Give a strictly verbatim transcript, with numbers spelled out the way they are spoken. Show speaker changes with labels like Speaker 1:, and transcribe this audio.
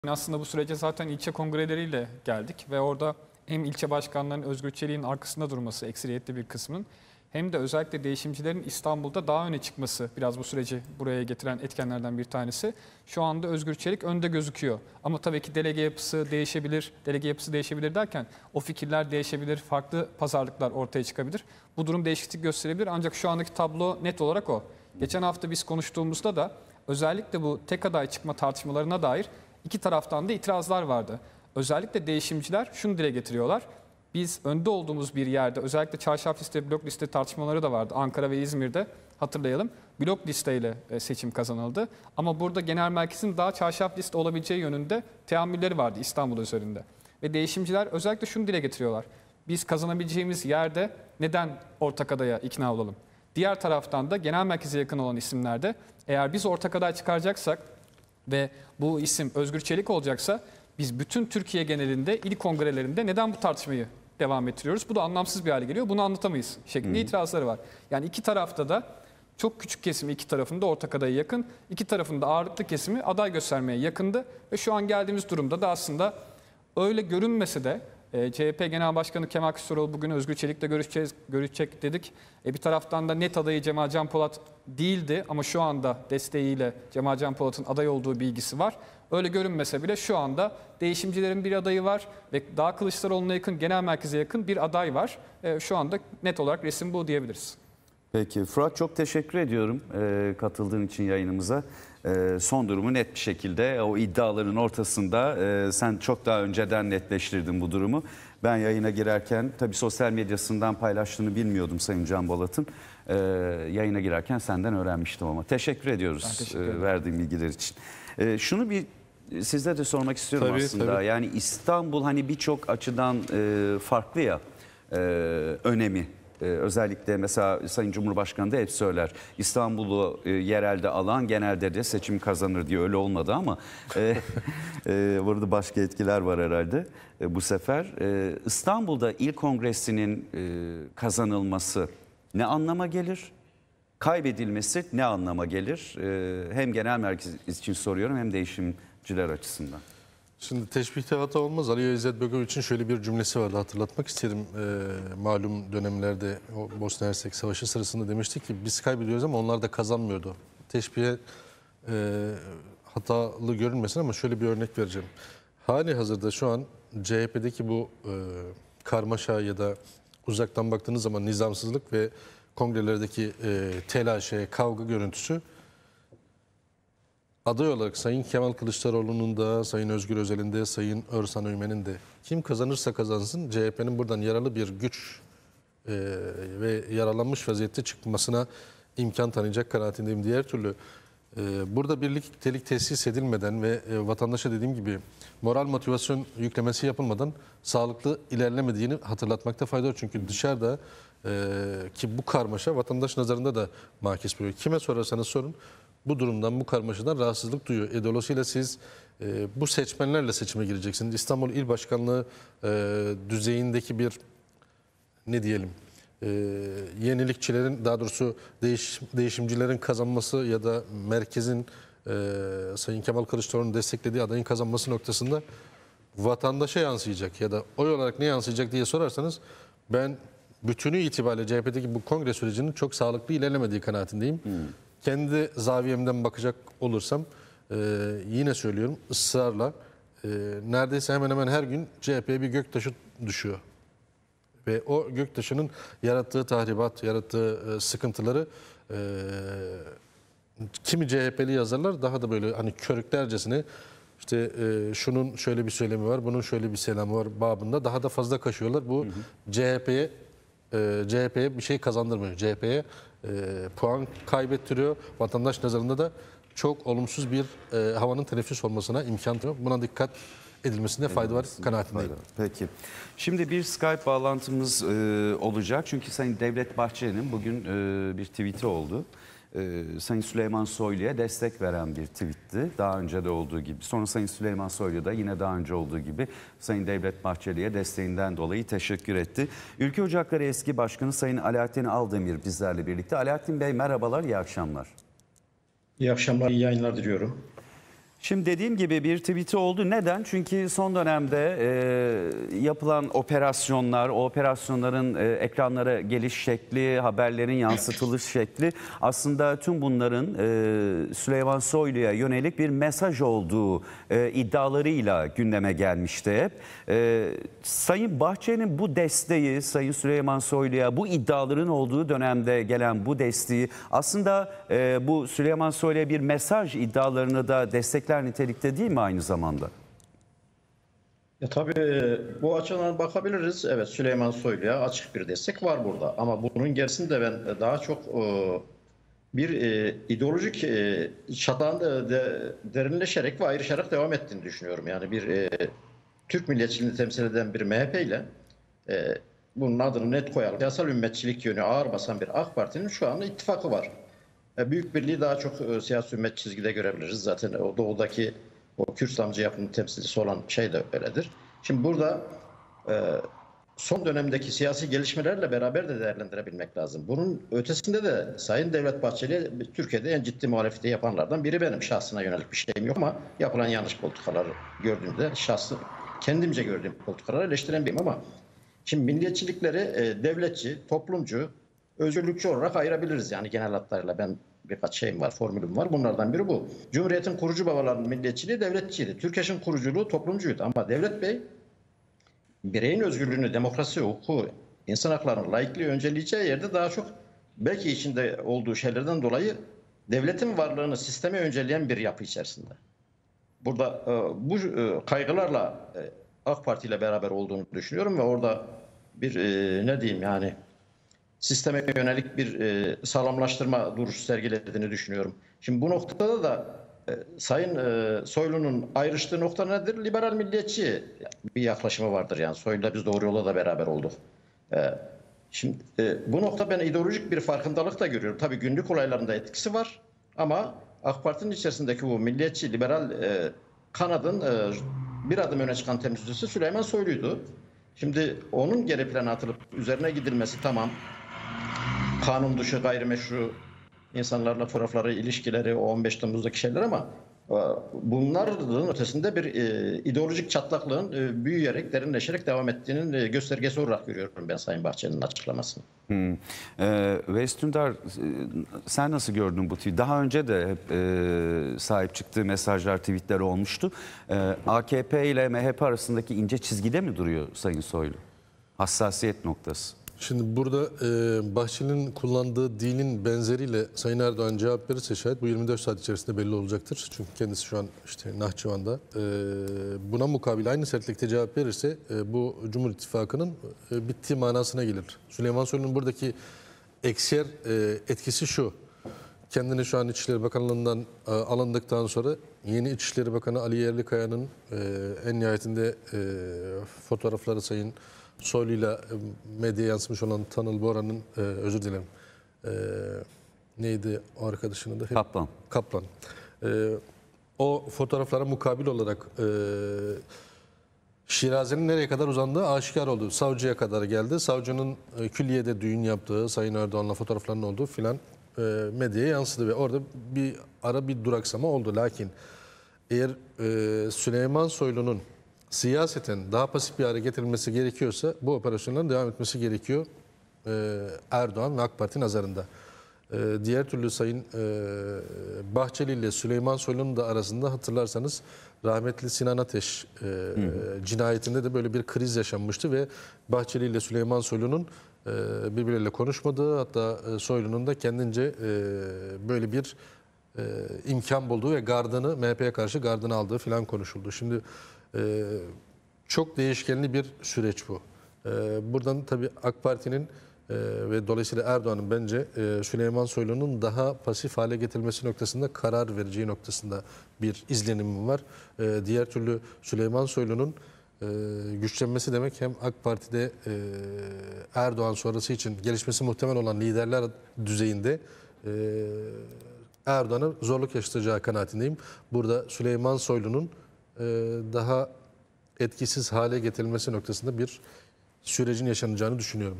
Speaker 1: Aslında bu sürece zaten ilçe kongreleriyle geldik ve orada hem ilçe başkanlarının Özgür Çelik'in arkasında durması, ekseriyetli bir kısmının, hem de özellikle değişimcilerin İstanbul'da daha öne çıkması biraz bu süreci buraya getiren etkenlerden bir tanesi. Şu anda Özgür Çelik önde gözüküyor. Ama tabii ki delege yapısı değişebilir. Delege yapısı değişebilir derken o fikirler değişebilir, farklı pazarlıklar ortaya çıkabilir. Bu durum değişiklik gösterebilir ancak şu andaki tablo net olarak o. Geçen hafta biz konuştuğumuzda da özellikle bu tek aday çıkma tartışmalarına dair İki taraftan da itirazlar vardı. Özellikle değişimciler şunu dile getiriyorlar. Biz önde olduğumuz bir yerde, özellikle çarşaf liste, blok liste tartışmaları da vardı. Ankara ve İzmir'de hatırlayalım. Blok listeyle seçim kazanıldı. Ama burada genel merkezin daha çarşaf liste olabileceği yönünde teamülleri vardı İstanbul üzerinde. Ve değişimciler özellikle şunu dile getiriyorlar. Biz kazanabileceğimiz yerde neden ortak adaya ikna olalım? Diğer taraftan da genel merkeze yakın olan isimlerde eğer biz ortak aday çıkaracaksak ve bu isim Özgür Çelik olacaksa biz bütün Türkiye genelinde il kongrelerinde neden bu tartışmayı devam ettiriyoruz? Bu da anlamsız bir hale geliyor. Bunu anlatamayız şeklinde hmm. itirazları var. Yani iki tarafta da çok küçük kesimi iki tarafında ortak adaya yakın, iki tarafında ağırlıklı kesimi aday göstermeye yakındı. Ve şu an geldiğimiz durumda da aslında öyle görünmese de E, C H P Genel Başkanı Kemal Kılıçdaroğlu bugün Özgür Çelik'le görüşeceğiz, görüşecek dedik. E, bir taraftan da net adayı Cemal Can Polat değildi ama şu anda desteğiyle Cemal Can Polat'ın aday olduğu bilgisi var. Öyle görünmese bile şu anda değişimcilerin bir adayı var ve daha Kılıçdaroğlu'na yakın, genel merkeze yakın bir aday var. E, şu anda net olarak resim bu diyebiliriz.
Speaker 2: Peki Fırat, çok teşekkür ediyorum e, katıldığın için yayınımıza. E, son durumu net bir şekilde o iddiaların ortasında e, sen çok daha önceden netleştirdin bu durumu. Ben yayına girerken tabii sosyal medyasından paylaştığını bilmiyordum Sayın Can Polat'ın. E, yayına girerken senden öğrenmiştim ama teşekkür ediyoruz teşekkür e, verdiğin bilgiler için. E, şunu bir sizlere de sormak istiyorum tabii, aslında. Tabii. Yani İstanbul hani birçok açıdan e, farklı ya e, önemi. Ee, özellikle mesela Sayın Cumhurbaşkanı da hep söyler, İstanbul'u e, yerelde alan genelde de seçim kazanır diye. Öyle olmadı ama e, e, burada başka etkiler var herhalde e, bu sefer. E, İstanbul'da il kongresinin e, kazanılması ne anlama gelir? Kaybedilmesi ne anlama gelir? E, hem genel merkez için soruyorum hem değişimciler açısından.
Speaker 3: Şimdi teşbihte hata olmaz. Ali İzzetbegoviç'in şöyle bir cümlesi vardı, hatırlatmak isterim. E, malum dönemlerde o Bosna Hersek Savaşı sırasında demiştik ki biz kaybediyoruz ama onlar da kazanmıyordu. Teşbihe e, hatalı görünmesin ama şöyle bir örnek vereceğim. Hali hazırda şu an C H P'deki bu e, karmaşa ya da uzaktan baktığınız zaman nizamsızlık ve kongrelerdeki e, telaşe, kavga görüntüsü aday olarak Sayın Kemal Kılıçdaroğlu'nun da, Sayın Özgür Özel'in de, Sayın Örsan Öymen'in de kim kazanırsa kazansın C H P'nin buradan yaralı bir güç e, ve yaralanmış vaziyette çıkmasına imkan tanıyacak kanaatindeyim. Diğer türlü e, burada birliktelik tesis edilmeden ve e, vatandaşa dediğim gibi moral motivasyon yüklemesi yapılmadan sağlıklı ilerlemediğini hatırlatmakta fayda var. Çünkü dışarıda e, ki bu karmaşa vatandaş nazarında da makis buluyor. Kime sorarsanız sorun, bu durumdan, bu karmaşadan rahatsızlık duyuyor. E, dolayısıyla siz e, bu seçmenlerle seçime gireceksiniz. İstanbul İl Başkanlığı e, düzeyindeki bir ne diyelim e, yenilikçilerin, daha doğrusu değiş, değişimcilerin kazanması ya da merkezin e, Sayın Kemal Kılıçdaroğlu'nun desteklediği adayın kazanması noktasında vatandaşa yansıyacak ya da oy olarak ne yansıyacak diye sorarsanız ben bütünü itibariyle C H P'deki bu kongre sürecinin çok sağlıklı ilerlemediği kanaatindeyim. Hmm. Kendi zaviyemden bakacak olursam e, yine söylüyorum ısrarla e, neredeyse hemen hemen her gün C H P'ye bir göktaşı düşüyor. Ve o göktaşının yarattığı tahribat, yarattığı e, sıkıntıları e, kimi C H P'li yazarlar daha da böyle hani körüklercesine işte e, şunun şöyle bir söylemi var, bunun şöyle bir selamı var babında daha da fazla kaşıyorlar. Bu C H P'ye e, C H P'ye bir şey kazandırmıyor. C H P'ye E, puan kaybettiriyor. Vatandaş nazarında da çok olumsuz bir e, havanın teneffüs olmasına imkan tanıyor. Buna dikkat edilmesinde fayda var kanaatindeyim.
Speaker 2: Peki. Şimdi bir Skype bağlantımız e, olacak. Çünkü Sayın Devlet Bahçeli'nin bugün e, bir tweet'i oldu. E, Sayın Süleyman Soylu'ya destek veren bir tweetti. Daha önce de olduğu gibi. Sonra Sayın Süleyman Soylu da yine daha önce olduğu gibi Sayın Devlet Bahçeli'ye desteğinden dolayı teşekkür etti. Ülke Ocakları eski başkanı Sayın Alaaddin Aldemir bizlerle birlikte. Alaaddin Bey merhabalar, iyi akşamlar.
Speaker 4: İyi akşamlar, iyi yayınlar diliyorum.
Speaker 2: Şimdi dediğim gibi bir tweet'i oldu. Neden? Çünkü son dönemde e, yapılan operasyonlar, o operasyonların e, ekranlara geliş şekli, haberlerin yansıtılış şekli aslında tüm bunların e, Süleyman Soylu'ya yönelik bir mesaj olduğu e, iddialarıyla gündeme gelmişti hep. E, Sayın Bahçeli'nin bu desteği, Sayın Süleyman Soylu'ya bu iddiaların olduğu dönemde gelen bu desteği aslında e, bu Süleyman Soylu'ya bir mesaj iddialarını da destekler nitelikte değil mi aynı zamanda?
Speaker 4: Ya tabii bu açıdan bakabiliriz. Evet, Süleyman Soylu'ya açık bir destek var burada. Ama bunun gerisinde ben daha çok e, bir e, ideolojik e, çatağın de, derinleşerek ve ayrışarak devam ettiğini düşünüyorum. Yani bir e, Türk milliyetçiliğini temsil eden bir M H P ile e, bunun adını net koyalım. Siyasal ümmetçilik yönü ağır basan bir AK Parti'nin şu anda ittifakı var. E, Büyük Birliği daha çok e, siyasi ümmet çizgide görebiliriz. Zaten o doğudaki o Kürt İslamcı yapının temsilcisi olan şey de öyledir. Şimdi burada e, son dönemdeki siyasi gelişmelerle beraber de değerlendirebilmek lazım. Bunun ötesinde de Sayın Devlet Bahçeli Türkiye'de en ciddi muhalefeti yapanlardan biri benim. Şahsına yönelik bir şeyim yok ama yapılan yanlış politikaları gördüğümde şahsı kendimce gördüğüm politikaları eleştiren biriyim ama şimdi milliyetçilikleri e, devletçi, toplumcu, özgürlükçü olarak ayırabiliriz. Yani genel hatlarıyla ben birkaç şeyim var, formülüm var. Bunlardan biri bu. Cumhuriyet'in kurucu babalarının milliyetçiliği devletçiydi. Türkeş'in kuruculuğu toplumcuydu. Ama Devlet Bey bireyin özgürlüğünü, demokrasi, hukuku, insan haklarını, laikliği önceleyeceği yerde daha çok belki içinde olduğu şeylerden dolayı devletin varlığını sisteme önceleyen bir yapı içerisinde. Burada e, bu e, kaygılarla e, AK Parti ile beraber olduğunu düşünüyorum ve orada bir e, ne diyeyim yani sisteme yönelik bir e, sağlamlaştırma duruşu sergilediğini düşünüyorum. Şimdi bu noktada da e, Sayın e, Soylu'nun ayrıştığı nokta nedir? Liberal milliyetçi bir yaklaşımı vardır yani. Soylu'yla biz doğru yola da beraber olduk. E, şimdi e, bu nokta ben ideolojik bir farkındalık da görüyorum. Tabii günlük olaylarında etkisi var ama AK Parti'nin içerisindeki bu milliyetçi liberal e, kanadın e, bir adım öne çıkan temsilcisi Süleyman Soylu'ydu. Şimdi onun geri plana atılıp üzerine gidilmesi tamam. Kanun dışı gayrimeşru insanlarla fotoğrafları, ilişkileri, o on beş Temmuz'daki şeyler ama e, bunların ötesinde bir e, ideolojik çatlaklığın e, büyüyerek, derinleşerek devam ettiğinin e, göstergesi olarak görüyorum ben Sayın Bahçeli'nin açıklamasını.
Speaker 2: Hmm. Ee, Veys Dündar, sen nasıl gördün bu tweet? Daha önce de hep e, sahip çıktığı mesajlar, tweetler olmuştu. Ee, A K P ile M H P arasındaki ince çizgide mi duruyor Sayın Soylu? Hassasiyet noktası.
Speaker 3: Şimdi burada e, Bahçeli'nin kullandığı dilin benzeriyle Sayın Erdoğan cevap verirse şayet bu yirmi dört saat içerisinde belli olacaktır. Çünkü kendisi şu an işte Nahçıvan'da. E, buna mukabil aynı sertlikte cevap verirse e, bu Cumhur İttifakı'nın e, bittiği manasına gelir. Süleyman Soylu'nun buradaki eksiyer e, etkisi şu. Kendini şu an İçişleri Bakanlığı'ndan e, alındıktan sonra yeni İçişleri Bakanı Ali Yerlikaya'nın e, en nihayetinde e, fotoğrafları Sayın Soylu'yla medyaya yansımış olan Tanıl Bora'nın e, özür dilerim e, neydi o arkadaşının da?
Speaker 2: Kaplan.
Speaker 3: Kaplan. E, o fotoğraflara mukabil olarak e, Şiraze'nin nereye kadar uzandığı aşikar oldu. Savcıya kadar geldi. Savcının e, külliyede düğün yaptığı, Sayın Erdoğan'la fotoğraflarının olduğu filan e, medyaya yansıdı ve orada bir ara bir duraksama oldu. Lakin eğer e, Süleyman Soylu'nun siyaseten daha pasif bir hale getirilmesi gerekiyorsa bu operasyonların devam etmesi gerekiyor ee, Erdoğan ve AK Parti nazarında. Ee, diğer türlü Sayın e, Bahçeli ile Süleyman Soylu'nun da arasında hatırlarsanız rahmetli Sinan Ateş e, hı hı. cinayetinde de böyle bir kriz yaşanmıştı ve Bahçeli ile Süleyman Soylu'nun e, birbirleriyle konuşmadığı hatta e, Soylu'nun da kendince e, böyle bir e, imkan bulduğu ve gardını M H P'ye karşı gardını aldığı filan konuşuldu. Şimdi Ee, çok değişkenli bir süreç bu. Ee, buradan tabii AK Parti'nin e, ve dolayısıyla Erdoğan'ın bence e, Süleyman Soylu'nun daha pasif hale getirilmesi noktasında karar vereceği noktasında bir izlenimim var. Ee, diğer türlü Süleyman Soylu'nun e, güçlenmesi demek hem AK Parti'de e, Erdoğan sonrası için gelişmesi muhtemel olan liderler düzeyinde e, Erdoğan'a zorluk yaşatacağı kanaatindeyim. Burada Süleyman Soylu'nun daha etkisiz hale getirilmesi noktasında bir sürecin yaşanacağını düşünüyorum.